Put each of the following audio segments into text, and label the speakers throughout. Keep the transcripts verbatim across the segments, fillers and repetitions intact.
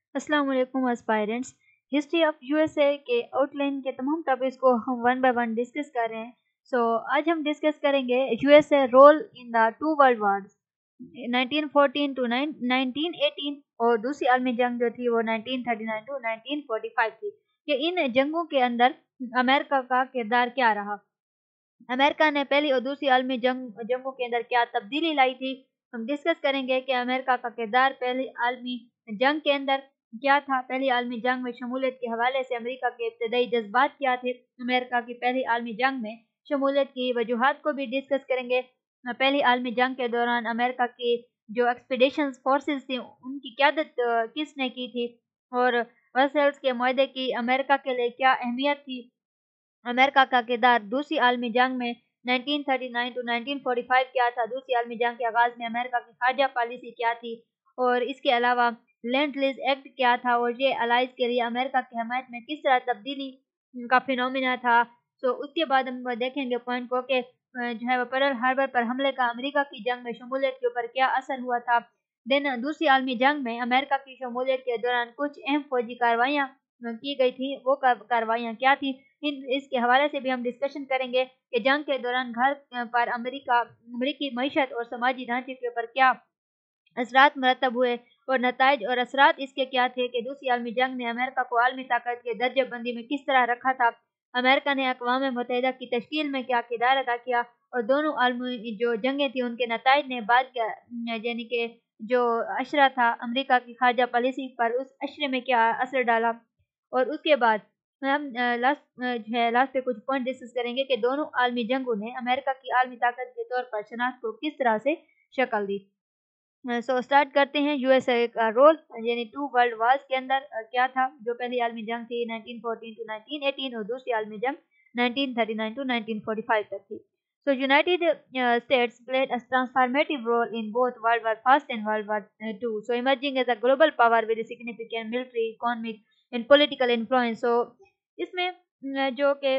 Speaker 1: अस्सलाम वालेकुम aspirants. History of USA के आउटलाइन के तमाम टॉपिक्स को हम वन बाय वन डिस्कस कर रहे हैं। सो so, आज हम डिस्कस करेंगे USA role in the two world wars nineteen fourteen to nineteen eighteen और दूसरी आलमी जंग जो थी वो nineteen thirty nine to nineteen forty five थी कि इन जंगों के अंदर अमेरिका का किरदार क्या रहा। अमेरिका ने पहली और दूसरी आलमी जंग जंगों के अंदर क्या तब्दीली लाई थी। हम डिस्कस करेंगे कि अमेरिका का किरदार पहली आलमी जंग के अंदर क्या था। पहली आलमी जंग में शमूलियत के हवाले से अमेरिका के इब्तदाई जज्बात क्या थे। अमेरिका की पहली आलमी जंग में शमूलियत की वजूहात को भी डिस्कस करेंगे। पहली आलमी जंग के दौरान अमेरिका की जो एक्सपीडिशन फोर्सेस थी उनकी क़यादत किसने की थी और वर्सेल्स के मुआहदे की अमेरिका के लिए क्या अहमियत थी। अमेरिका का किरदार दूसरी आलमी जंग में nineteen thirty nine to nineteen forty five क्या था। दूसरी आलमी जंग के आगाज़ में अमेरिका की खारजा पॉलिसी क्या थी और इसके अलावा लैंड लीज एक्ट क्या था और ये अलाइज के लिए अमेरिका की हमायत में किस तरह तब्दीली का फिनोमिना था। तो उसके बाद हम देखेंगे पॉइंट को कि जो है वो पर्ल हार्बर पर हमले का अमेरिका की जंग में शमूलियत के ऊपर क्या असर हुआ था। देन दूसरी आलमी जंग में अमेरिका की शमूलियत के दौरान कुछ अहम फौजी कार्रवाइयाँ की गई थी, वो कार्रवाइयाँ क्या थी। इन इसके हवाले से भी हम डिस्कशन करेंगे कि जंग के दौरान घर पर अमेरिका अमेरिकी मईशत और समाजी ढांचे के ऊपर क्या असरात मरतब हुए और नताइज और असरात इसके क्या थे कि दूसरी आलमी जंग ने अमेरिका को आलमी ताकत के दर्जे बंदी में किस तरह रखा था। अमेरिका ने अक़वाम मुत्तहिदा की तश्कील में क्या किरदार अदा किया और दोनों आलमी जो जंगें थी उनके नताइज ने बाद यानी कि जो अशरा था अमेरिका की खारजा पॉलिसी पर उस अशरे में क्या असर डाला। और उसके बाद हम लास्ट जो है लास्ट पे कुछ पॉइंट डिस्कस करेंगे कि दोनों आलमी जंगों ने अमेरिका की आलमी ताकत के तौर पर शनाख्त को किस तरह से शक्ल दी। सो स्टार्ट करते हैं यूएसए का रोल यानी टू वर्ल्ड वार्स के अंदर क्या था। जो पहली आलमी जंग थी nineteen fourteen to nineteen eighteen और दूसरी आलमी जंग nineteen thirty nine to nineteen forty five तक थी। So United uh, States played a transformative role in both World War First and World War Two. So emerging as a global power with a significant military, economic and political influence. So इसमें जो कि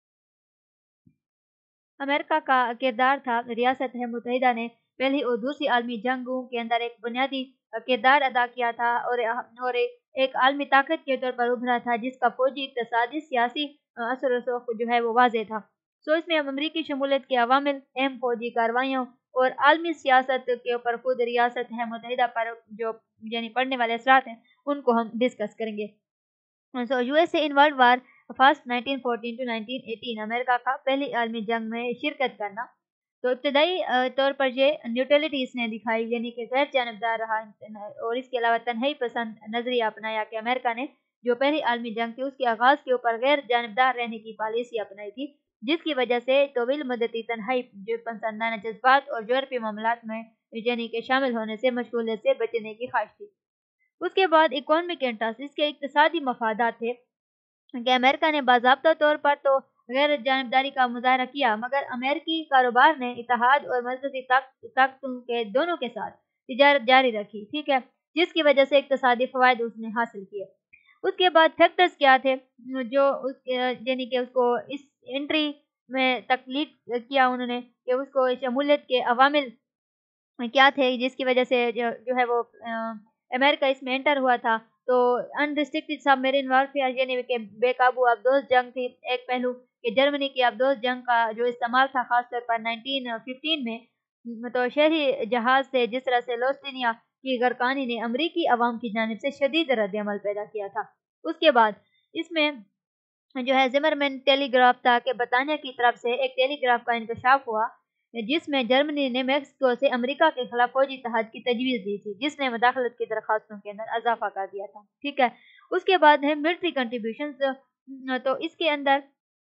Speaker 1: America का किरदार था, रियासत मुत्तहिदा ने पहली और दूसरी आलमी जंगों के अंदर एक बुनियादी किरदार अदा किया था और और एक आलमी ताकत के तौर पर उभरा था जिसका फौजी, इक़्तिसादी, सियासी असर रसूख जो है वो वाज़ेह था। सो इसमें हम अमरीकी शमूलियत के अवामिल, अहम फौजी कार्रवाइयों और आलमी सियासत के ऊपर खुद रियासत है मुत्तहिदा पर जो यानी पड़ने वाले असरात हैं उनको हम डिस्कस करेंगे। So USA in world war first nineteen fourteen to nineteen eighteen America का पहली आलमी जंग में शिरकत करना। तो इब्तदाई तौर पर ये न्यूट्रलिटी इसने दिखाई यानी कि गैर जानबदार रहा और इसके अलावा तन्हाई पसंद नजरिया अपनाया कि अमेरिका ने जो पहली आलमी जंग थी उसके आगाज़ के ऊपर गैर जानबदार रहने की पॉलिसी अपनाई थी जिसकी वजह से तवील मुद्दती तन्हाई जो पसंदाना जज्बात और यूरोपीय मामलात में यानी कि शामिल होने से मशगूलियत से बचने की ख्वाहिश थी। उसके बाद इकोनॉमिक इंटरेस्ट इसके इक़्तिसादी मफादात थे कि अमेरिका ने बाज़ाब्ता तौर पर तो गैर जानबदारी का मुजाहरा किया मगर अमेरिकी कारोबार ने इत्तेहाद और मजबूती ताकतों के दोनों के साथ तिजारत जारी रखी, ठीक है, जिसकी वजह से इक़्तिसादी फ़वाइद उसने हासिल किए। उसके बाद फैक्टर्स क्या थे जो उस यानी कि उसको इस एंट्री में तकलीफ किया उन्होंने कि उसको शमूलियत के अवामिल क्या थे जिसकी वजह से जो, जो है वो अमेरिका इसमें एंटर हुआ था। तो अनरिस्ट्रिक्टेड सबमरीन वारफेयर यानी कि बेकाबू आबदोज जंग थी एक पहलू कि जर्मनी की आबदोज जंग का जो इस्तेमाल था खासतौर पर नाइनटीन फिफ्टीन में तो शहरी जहाज से जिस तरह से लोस्टिनिया की गरकानी ने अमरीकी अवाम की जानिब से शदीद रद्द-ए-अमल पैदा किया था। उसके बाद इसमें जो है जिमरमैन टेलीग्राफ था कि बरतानिया की तरफ से एक टेलीग्राफ का इंकशाफ हुआ जिसमें जर्मनी ने मेक्सिको से अमेरिका के खिलाफ फौजी इत्तेहाद की तजवीज़ दी थी जिसने मुदाखलत की दरखास्तों के अंदर इजाफा कर दिया था, ठीक है। उसके बाद है मिलिट्री कंट्रीब्यूशंस। तो इसके अंदर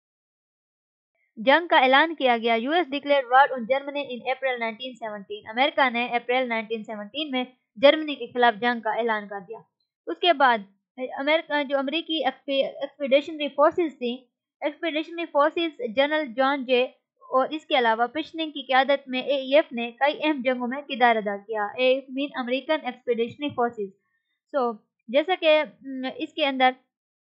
Speaker 1: जंग का ऐलान किया गया। US declared war on Germany in April nineteen seventeen America ने अप्रैल नाइनटीन सेवनटीन में जर्मनी के खिलाफ जंग का ऐलान कर दिया। उसके बाद अमेरिका जो अमेरिकी एक्सपीडिशनरी फोर्सेस थी expeditionary forces general John J और इसके अलावा पिशनिंग की क़यादत में एईएफ ने कई अहम जंगों में किरदार अदा किया। AEF mean American expeditionary forces. So जैसा कि इसके अंदर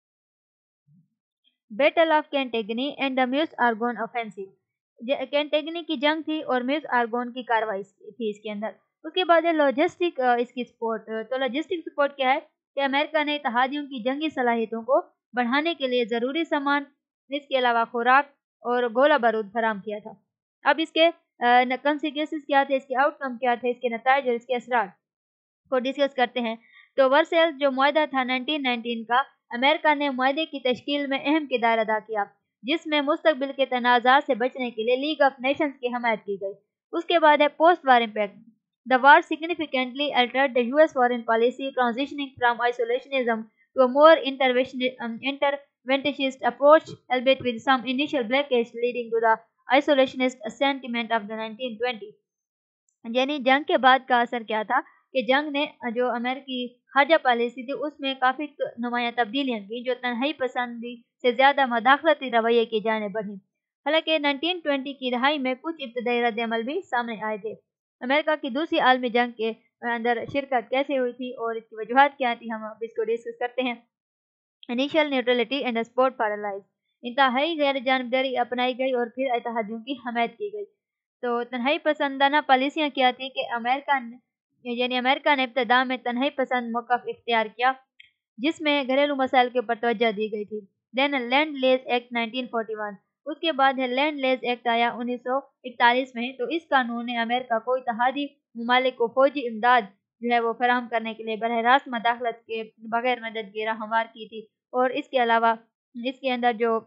Speaker 1: battle of Cantigny and the Meuse Argonne offensive Cantigny की जंग थी और म्यूस आर्गोन की कार्रवाई थी इसके अंदर। उसके बाद है लॉजिस्टिक इसकी सपोर्ट। तो लॉजिस्टिक सपोर्ट क्या है کہ امریکہ نے اتحادیوں کی جنگی صلاحیتوں کو بڑھانے کے لیے ضروری سامان، اس کے علاوہ خوراک اور گولہ بارود فراہم کیا تھا۔ اب اس کے کنسیکوینسز کیا تھے، اس کے آؤٹ کم کیا تھے، اس کے نتائج اور اس کے اثرات کو ڈسکس کرتے ہیں۔ تو ورسائل جو معاہدہ تھا نائنٹین نائنٹین کا، امریکہ نے معاہدے کی تشکیل میں اہم کردار ادا کیا، جس میں مستقبل کے تنازعات سے بچنے کے لیے لیگ آف نیشنز کی حمایت کی گئی۔ اس کے بعد ہے post war impact. The war significantly altered the U S foreign policy, transitioning from isolationism to a more intervention- um, interventionist approach, albeit with some initial blockage leading to the isolationist sentiment of the nineteen twenties. یعنی جنگ کے بعد کا اثر کیا تھا کہ جنگ نے جو امریکی خارجہ پالیسی تھی اس میں کافی نمایاں تبدیلیاں کی، جو تنہائی پسندی سے زیادہ مداخلتی رویے کی جانب بڑھی۔ حالانکہ نائنٹین ٹوینٹی کی دہائی میں کچھ ابتدائی رد عمل بھی سامنے آئے تھے۔ امریکہ کی دوسری عالمی جنگ کے اندر شرکت کیسے ہوئی تھی اور اس کی وجوہات کیا تھی، ہم اب اس کو ڈسکس کرتے ہیں۔ Initial neutrality and support for allies. انتہائی غیر جانبداری اپنائی گئی اور پھر اتحادیوں کی حمایت کی گئی۔ تو تنہائی پسندانہ پالیسیاں کیا تھیں کہ امریکہ نے یعنی امریکہ نے ابتدا میں تنہائی پسند موقف اختیار کیا، جس میں گھریلو مسائل کے اوپر توجہ دی گئی تھی۔ Then lend lease act nineteen forty one. اس کے بعد ہے لینڈ لیز ایکٹ آیا انیس سو اکتالیس میں۔ تو اس قانون نے امریکہ کو اتحادی ممالک کو فوجی امداد جو ہے وہ فراہم کرنے کے لیے براہ راست مداخلت کے بغیر مدد کی راہ ہموار کی تھی، اور اس کے علاوہ اس کے اندر جو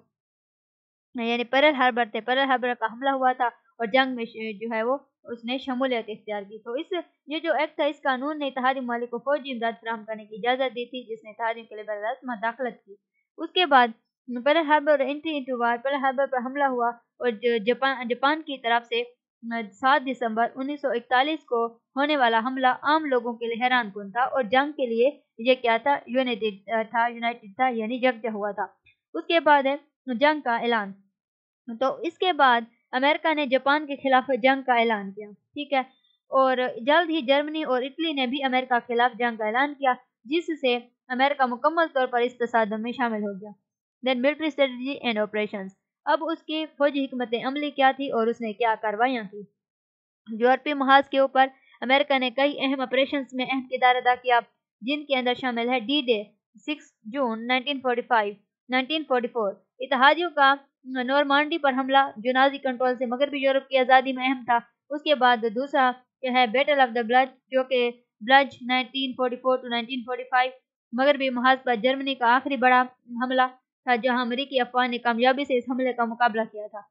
Speaker 1: یعنی پرل ہاربر تھے، پرل ہاربر کا حملہ ہوا تھا اور جنگ میں جو ہے وہ اس نے شمولیت اختیار کی۔ تو اس یہ جو ایکٹ تھا، اس قانون نے اتحادی ممالک کو فوجی امداد فراہم کرنے کی اجازت دی تھی، جس نے اتحادیوں کے لیے براہ راست مداخلت کی۔ اس کے بعد Pearl Harbor entry into war, Pearl Harbor پر حملہ ہوا اور جاپان جاپان کی طرف سے سات دسمبر انیس سو اکتالیس کو ہونے والا حملہ عام لوگوں کے لیے حیران کن تھا، اور جنگ کے لیے یہ کیا تھا، یونائٹڈ تھا یونائٹڈ تھا یعنی یکجا ہوا تھا۔ اس کے بعد ہے جنگ کا اعلان۔ تو اس کے بعد امریکہ نے جاپان کے خلاف جنگ کا اعلان کیا، ٹھیک ہے، اور جلد ہی جرمنی اور اٹلی نے بھی امریکہ کے خلاف جنگ کا اعلان کیا، جس سے امریکہ مکمل طور پر اس تصادم میں شامل ہو گیا۔ Then military strategy and operations. اب اس کی فوجی حکمت عملی کیا تھی اور اس نے کیا کاروائیاں کی۔ یورپی محاذ کے اوپر امریکہ نے کئی اہم آپریشنز میں اہم کردار ادا کیا، جن کے اندر شامل ہے D Day six June nineteen forty five nineteen forty four, اتحادیوں کا نورمانڈی پر حملہ جو نازی کنٹرول سے مغربی یورپ کی آزادی میں اہم تھا۔ اس کے بعد دوسرا جو ہے بیٹل آف دا بلج، جو کہ Bulge nineteen forty four to nineteen forty five, مغربی محاذ پر جرمنی کا آخری بڑا حملہ تھا، جہاں امریکی افواج نے کامیابی سے اس حملے کا مقابلہ کیا تھا۔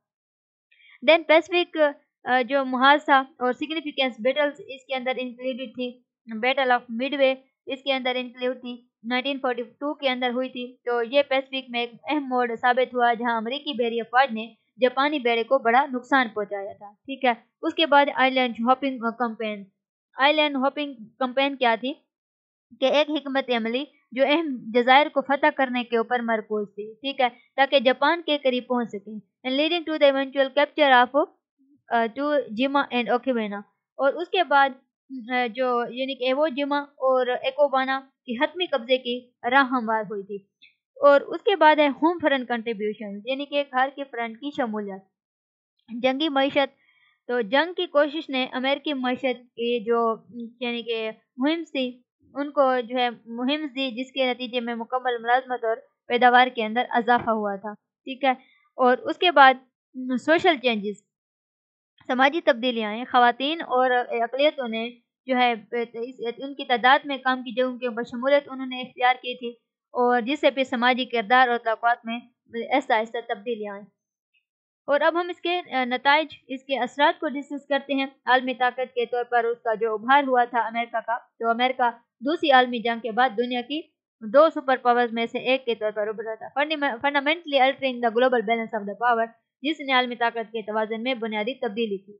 Speaker 1: دین پیسفک جو محاذ تھا اور سگنیفیکنس بیٹلز اس کے اندر انکلوڈڈ تھی، بیٹل آف مڈ وے اس کے اندر انکلوڈ تھی، نائنٹین فورٹی ٹو کے اندر ہوئی تھی۔ تو یہ پیسفک میں ایک اہم موڑ ثابت ہوا، جہاں امریکی بحری افواج نے جاپانی بیڑے کو بڑا نقصان پہنچایا تھا، ٹھیک ہے۔ اس کے بعد island hopping campaign. Island hopping campaign کیا تھی کہ ایک حکمت عملی جو اہم جزائر کو فتح کرنے کے اوپر مرکوز تھی، ٹھیک ہے، تاکہ جاپان کے قریب پہنچ سکیں، leading to the eventual capture of Iwo Jima and Okinawa. اور اس کے بعد جو یعنی کہ ایوو جیما اور ایکوبانا کی حتمی قبضے کی راہ ہموار ہوئی تھی۔ اور اس کے بعد ہے ہوم فرنٹ کنٹریبیوشن، یعنی کہ گھر کے فرنٹ کی شمولیت۔ جنگی معیشت۔ تو جنگ کی کوشش نے امریکی معیشت کی جو یعنی کہ مہم تھی ان کو جو ہے مہم دی، جس کے نتیجے میں مکمل ملازمت اور پیداوار کے اندر اضافہ ہوا تھا، ٹھیک ہے۔ اور اس کے بعد سوشل چینجز، سماجی تبدیلیاں ہیں، خواتین اور اقلیتوں نے جو ہے ان کی تعداد میں کام کی جگہوں کے اوپر شمولیت انہوں نے اختیار کی تھی، اور جس سے پھر سماجی کردار اور توقعات میں ایسا ایسا تبدیلیاں آئیں۔ اور اب ہم اس کے نتائج، اس کے اثرات کو ڈسکس کرتے ہیں۔ عالمی طاقت کے طور پر اس کا جو ابھار ہوا تھا امریکہ کا، تو امریکہ دوسری عالمی جنگ کے بعد دنیا کی دو سپر پاورز میں سے ایک کے طور پر ابھرا تھا، fundamentally altering the global balance of the power, جس نے عالمی طاقت کے توازن میں بنیادی تبدیلی کی۔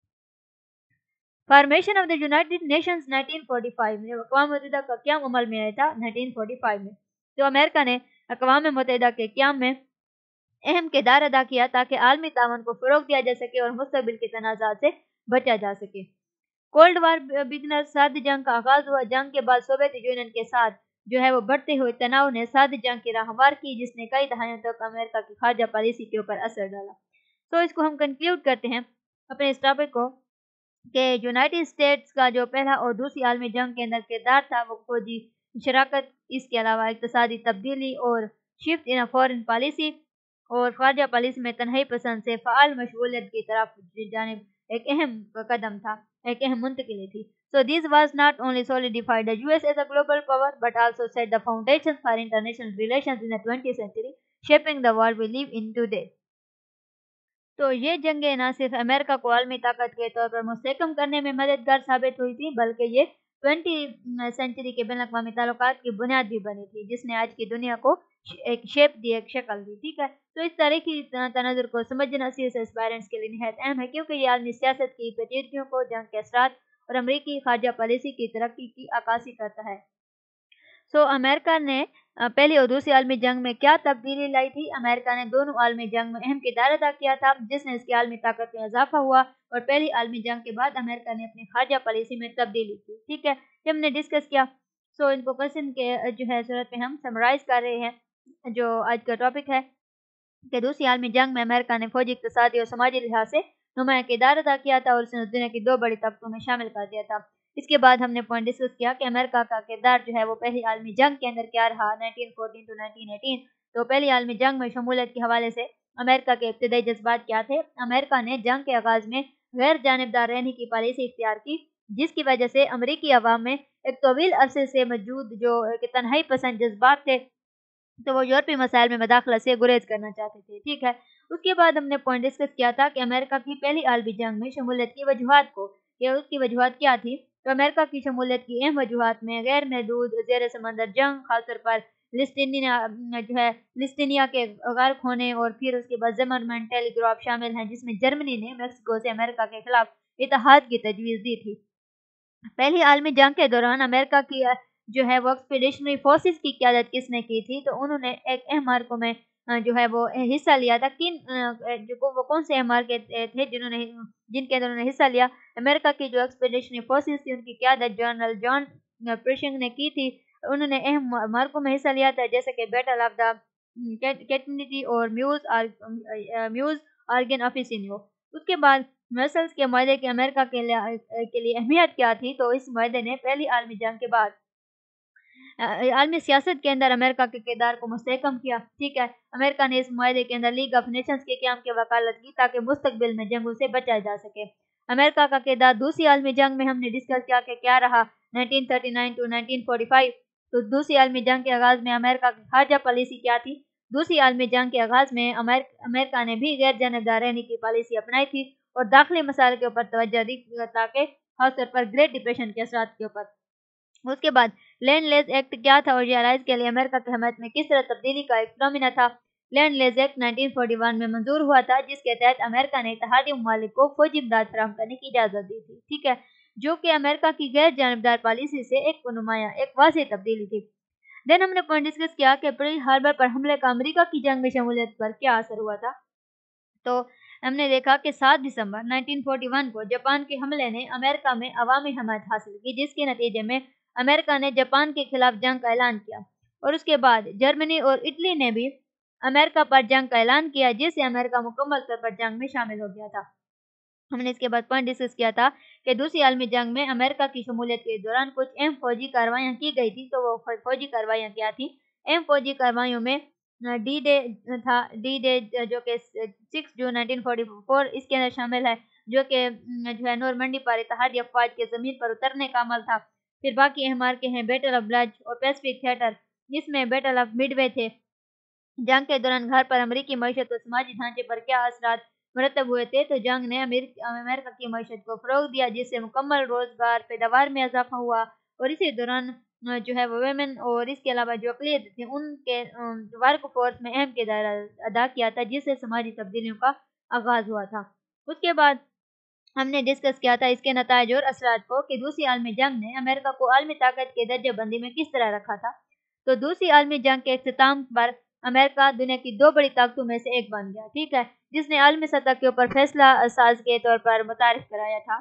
Speaker 1: Formation of the United Nations nineteen forty five میں اقوام متحدہ کا قیام عمل میں آیا تھا نائنٹین فورٹی فائیو میں۔ تو امریکہ نے اقوام متحدہ کے قیام میں اہم کردار ادا کیا تاکہ عالمی تعاون کو فروغ دیا جا سکے اور مستقبل کے تنازعات سے بچا جا سکے۔ کولڈ وار بگنر، سرد جنگ کا آغاز ہوا۔ جنگ کے بعد سوویت یونین کے ساتھ جو ہے وہ بڑھتے ہوئے تناؤ نے سرد جنگ کی راہ ہموار کی، جس نے کئی دہائیوں تک امریکہ کی خارجہ پالیسی کے اوپر اثر ڈالا۔ تو اس کو ہم کنکلیوڈ کرتے ہیں اپنے اس ٹاپک کو کہ یونائٹڈ اسٹیٹس کا جو پہلا اور دوسری عالمی جنگ کے اندر کردار تھا وہ فوجی शराकत, इसके अलावा इक़्तिसादी तब्दीली और शिफ्ट इन फॉरेन पॉलिसी और ख़ारजा पॉलिसी में तन्हाई पसंद से फ़आल मशगूलियत की तरफ जानिब एक अहम कदम था, एक अहम मुंतकिली थी. So this was not only solidified the U S as a global power but also set the foundation for international relations in the twentieth century, shaping the world we live in today. तो ये जंगें न सिर्फ America को आलमी ताकत के तौर पर मुस्तहकम करने में मददगार साबित हुई थी, बल्कि ये ट्वेंटी सेंचुरी के बैन अक़वामी ताल्लुकात की बुनियाद भी बनी थी, जिसने आज की दुनिया को एक शेप दी, एक शक्ल दी. ठीक है, तो इस तारीखी तनाजुर को समझना सी एस एस्पायरेंट्स के लिए निहायत अहम है, क्योंकि ये आलमी सियासत की पेचीदगियों को, जंग के असरात और अमरीकी खारजा पॉलिसी की तरक्की की अक्कासी करता है. सो so, अमेरिका ने पहली और दूसरी आलमी जंग में क्या तब्दीली लाई थी? अमेरिका ने दोनों आलमी जंग में अहम किरदार अदा किया था, जिसने इसकी आलमी ताकत में इजाफा हुआ, और पहली आलमी जंग के बाद अमेरिका ने अपनी खारजा पॉलिसी में तब्दीली की. ठीक है, ये हमने डिस्कस किया. सो so, इनको क्वेश्चन के जो है सूरत में हम समराइज कर रहे हैं. जो आज का टॉपिक है कि दूसरी आलमी जंग में अमेरिका ने फौजी, इक़्तिसादी और समाजी लिहाज से नुमाया किरदार अदा किया था और उसे दुनिया की दो बड़ी ताकतों में शामिल कर दिया था. इसके बाद हमने पॉइंट डिस्कस किया कि अमेरिका का किरदार जो है वो पहली आलमी जंग के अंदर क्या रहा, nineteen fourteen to nineteen eighteen. तो पहली आलमी जंग में शमूलियत के हवाले से अमेरिका के इब्तदाई जज्बात क्या थे? अमेरिका ने जंग के आगाज़ में गैर जानिबदार रहने की पॉलिसी इख्तियार की, जिसकी वजह से अमरीकी अवाम में एक तवील अरसे से मौजूद जो तन्हाई पसंद जज्बात थे, तो वो यूरोपीय मसाइल में मदाखलत से गुरेज करना चाहते थे. ठीक है, उसके बाद हमने पॉइंट डिस्कस किया था कि अमेरिका की पहली आलमी जंग में शमूलियत की वजूहात को, या उसकी वजूहात क्या थी. तो अमेरिका की शमूलियत की अहम वजूहात में गैर महदूद ज़ेर समंदर जंग, खासतौर पर लिस्टिनिया जो है लिस्टिनिया के गर्क होने, और फिर उसके बाद ज़मरमैन टेलीग्राफ शामिल हैं, जिसमें जर्मनी ने मेक्सिको से अमेरिका के खिलाफ इत्तेहाद की तजवीज़ दी थी. पहली आलमी जंग के दौरान अमेरिका की जो है वो एक्सपीडिशनरी फोर्सेस की क़यादत किसने की थी? तो उन्होंने एक अहम मार्कों में जो है वो हिस्सा लिया था. किन जो वो कौन से अहम मार्के थे जिन्होंने जिनके अंदर उन्होंने हिस्सा लिया? अमेरिका की जो एक्सपीडिशनरी फोर्सेस थी उनकी क़यादत जनरल जॉन पर्शिंग ने की थी. उन्होंने अहम मार्कों में हिस्सा लिया था, जैसे कि बैटल ऑफ द कैटनिटी और म्यूज म्यूज आर्गन ऑफिसिनियो. उसके बाद ब्रसेल्स के मुआहदे की अमेरिका के लिए के लिए अहमियत क्या थी? तो इस मुआहदे ने पहली आलमी जंग के बाद आलमी सियासत के अंदर अमेरिका के किरदार को मुस्तहकम किया. ठीक है, अमेरिका ने इस मुआहदे के अंदर लीग ऑफ नेशंस के क़याम की वकालत की, ताकि मुस्तकबिल में जंगों से बचा जा सके. अमेरिका का किरदार दूसरी आलमी जंग में हमने डिस्कस किया कि क्या रहा, nineteen thirty nine to nineteen forty five. तो दूसरी आलमी जंग के आगाज़ में अमेरिका की खारजा पॉलिसी क्या थी? दूसरी आलमी जंग के आगाज़ में अमेरिका ने भी गैर जानिबदार रहने की पॉलिसी अपनाई थी और दाखिली मसाइल के ऊपर तवज्जो दी, ताकि खासतौर पर ग्रेट डिप्रेशन के असरात के ऊपर. उसके बाद लैंड लेज एक्ट क्या था और ये अलाइज के लिए अमेरिका की हमायत में किस तरह तब्दीली का एक फिनोमिना था? Lend lease act nineteen forty one में मंजूर हुआ था, जिसके तहत अमेरिका ने इत्तेहादी ममालिक को फौजी इमदाद फराहम करने की इजाज़त दी थी. ठीक है, जो कि अमेरिका की गैर जानिबदार पॉलिसी से एक नुमाया एक वाज़ेह तब्दीली थी. देन हमने पॉइंट डिस्कस किया कि पर्ल हार्बर पर हमले का अमेरिका की जंग में शमूलियत पर क्या असर हुआ था. तो हमने देखा कि सात दिसंबर नाइनटीन फोर्टी वन को जापान के हमले ने अमेरिका में अवामी हमायत हासिल की, जिसके नतीजे में अमेरिका ने जापान के खिलाफ जंग का ऐलान किया, और उसके बाद जर्मनी और इटली ने भी अमेरिका पर जंग का ऐलान किया, जिससे अमेरिका मुकम्मल तौर पर जंग में शामिल हो गया था. हमने इसके बाद पॉइंट डिस्कस किया था कि दूसरी आलमी जंग में अमेरिका की शमूलियत के दौरान कुछ अहम फौजी कार्रवाइयाँ की गई थी. तो वो फौजी कार्रवाइयाँ क्या थी? अहम फौजी कार्रवाइयों में डी डे था. डी डे जो कि six June nineteen forty four इसके अंदर शामिल है, जो कि जो है नॉर्मंडी पर इत्तेहादी अफवाज के ज़मीन पर उतरने का अमल था. फिर बाकी अहम मार्के हैं बैटल ऑफ ब्लज और पैसिफिक थिएटर, जिसमें बैटल ऑफ मिडवे थे. जंग के दौरान घर पर अमेरिकी मईशत और समाजी ढांचे पर क्या असरात मरतब हुए थे? तो जंग ने अमेरिका की मईशत को फ़रोग़ दिया, जिससे मुकम्मल रोज़गार पैदावार में इजाफा हुआ, और इसी दौरान जो है वो वेमेन और इसके अलावा जो अक़लियत थे उनके वर्क फोर्स में अहम किरदार अदा किया था, जिससे समाजी तब्दीलियों का आगाज़ हुआ था. उसके बाद हमने डिस्कस किया था इसके नताइज और असरात को, कि दूसरी आलमी जंग ने अमेरिका को आलमी ताकत के दर्जे बंदी में किस तरह रखा था. तो दूसरी आलमी जंग के इख्तिताम पर अमेरिका दुनिया की दो बड़ी ताकतों में से एक बन गया. ठीक है, जिसने आलमी सतह के ऊपर फैसला साज के तौर पर मुतारिफ कराया था.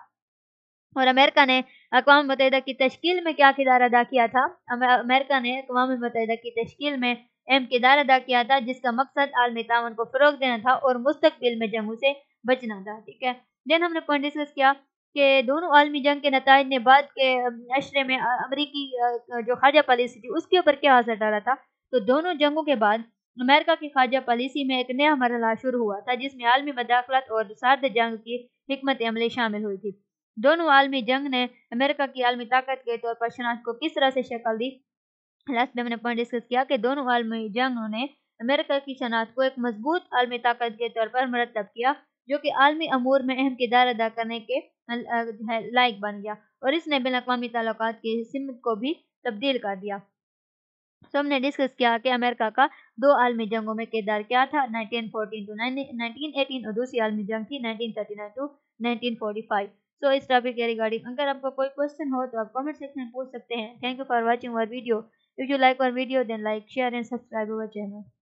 Speaker 1: और अमेरिका ने अक़वाम मुत्तहिदा की तश्कील में क्या किरदार अदा किया था? अमेरिका ने अक़वाम मुत्तहिदा की तश्कील में अहम किरदार अदा किया था, जिसका मकसद आलमी ताउन को फ़रोग़ देना था और मुस्तक़बिल में जंगों से बचना था. ठीक है, देन हमने पॉइंट डिस्कस किया کہ دونوں عالمی جنگ کے نتائج نے بعد کے عشرے میں امریکی جو خارجہ پالیسی تھی اس کے اوپر کیا اثر ڈالا تھا. تو دونوں جنگوں کے بعد امریکہ کی خارجہ پالیسی میں ایک نیا مرحلہ شروع ہوا تھا جس میں عالمی مداخلت اور سرد جنگ کی حکمت عملی شامل ہوئی تھی. دونوں عالمی جنگ نے امریکہ کی عالمی طاقت کے طور پر شناخت کو کس طرح سے شکل دی. لاسٹ میں میں نے پوائنٹ ڈسکس کیا کہ دونوں عالمی جنگوں نے امریکہ کی شناخت کو ایک مضبوط عالمی طاقت کے طور پر مرتب کیا جو کہ عالمی امور میں اہم کردار ادا کرنے کے لائق بن گیا اور اس نے بین الاقوامی تعلقات کی سمت کو بھی تبدیل کر دیا. تو ہم نے ڈسکس کیا کہ امریکہ کا دو عالمی جنگوں میں کردار کیا تھا, nineteen fourteen to nineteen eighteen اور دوسری عالمی جنگ تھی nineteen thirty nine to nineteen forty five. So اس ٹاپک کے ریگارڈنگ اگر آپ کو کوئی کوشچن ہو تو آپ کمنٹ سیکشن میں پوچھ سکتے ہیں. Thank you for watching our video. If you like our video then like, share and subscribe our channel.